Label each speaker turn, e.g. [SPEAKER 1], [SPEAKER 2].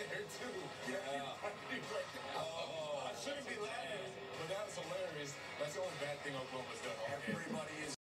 [SPEAKER 1] there too.
[SPEAKER 2] Yeah.
[SPEAKER 1] I shouldn't be laughing, but that was hilarious. That's the only bad thing Oklahoma's done all game.
[SPEAKER 2] Everybody is